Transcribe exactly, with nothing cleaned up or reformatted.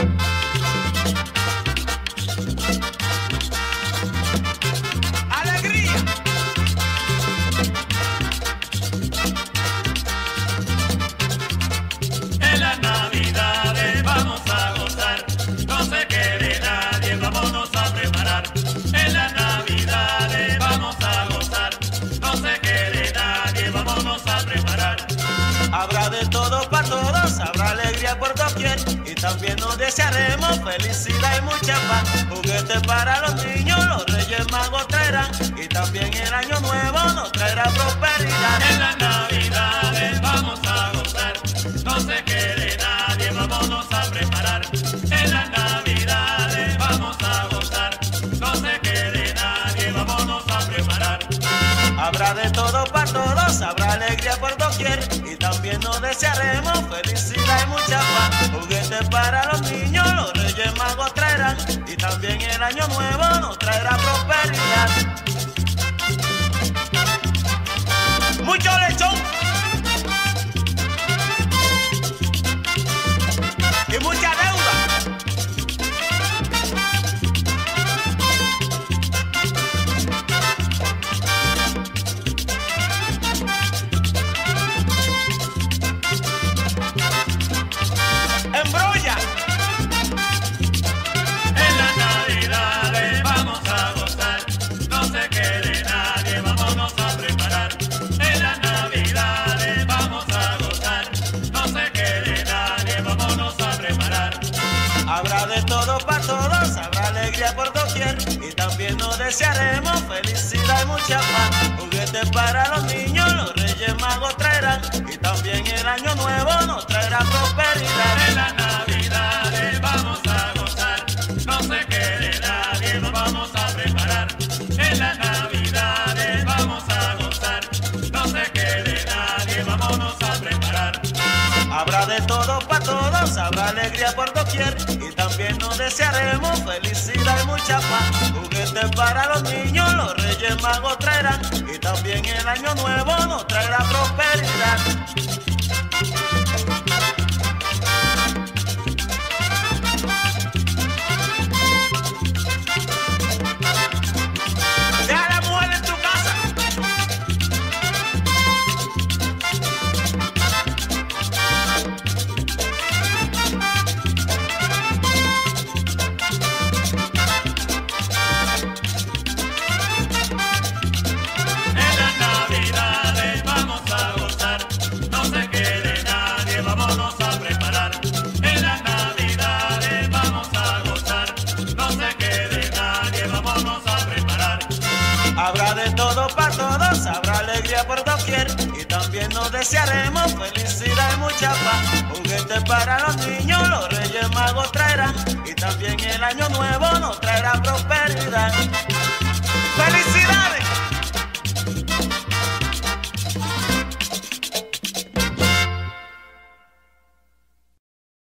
Habrá de todo para todos, habrá alegría por doquier y también nos desearemos felicidad y mucha paz. Juguetes para los niños, los Reyes Magos traerán y también el año nuevo nos traerá prosperidad. En las Navidades vamos a gozar, no se quede nadie, vámonos a preparar. En las Navidades vamos a gozar, no se quede nadie, vámonos a preparar. Habrá de todo para todos, habrá alegría por doquier y también nos desearemos felicidad y mucha paz. Juguetes para los niños, los Reyes Magos traerán y también el año nuevo nos traerá prosperidad. Mucho lechón y mucha deuda. ¡Embrolla! En las Navidades vamos a gozar, no se quede nadie, vámonos a preparar. En las Navidades vamos a gozar, no se quede nadie, vámonos a preparar. Habrá de todo para todos, habrá alegría por doquier y también nos desearemos felicidad y mucha paz. Juguetes para los niños, los Reyes Magos traerán y también el año nuevo nos traerá prosperidad. En las Navidades vamos a gozar, no se quede nadie, nos vamos a preparar. En las Navidades vamos a gozar, no se quede nadie, vámonos a preparar. Habrá de todo para todos, habrá alegría por doquier y también nos desearemos felicidad y mucha paz. Juguetes para los niños, los Reyes Magos traerán y también el año nuevo nos traerá prosperidad. Deja a la mujer en tu casa. En las Navidades vamos a gozar, no se quede nadie, vámonos a preparar. En las Navidades vamos a gozar, no se quede nadie, vámonos a preparar. Habrá de todo para todos, habrá alegría por doquier y también nos desearemos felicidad y mucha paz. Juguetes para los niños, los Reyes Magos traerán y también el año nuevo nos traerá prosperidad.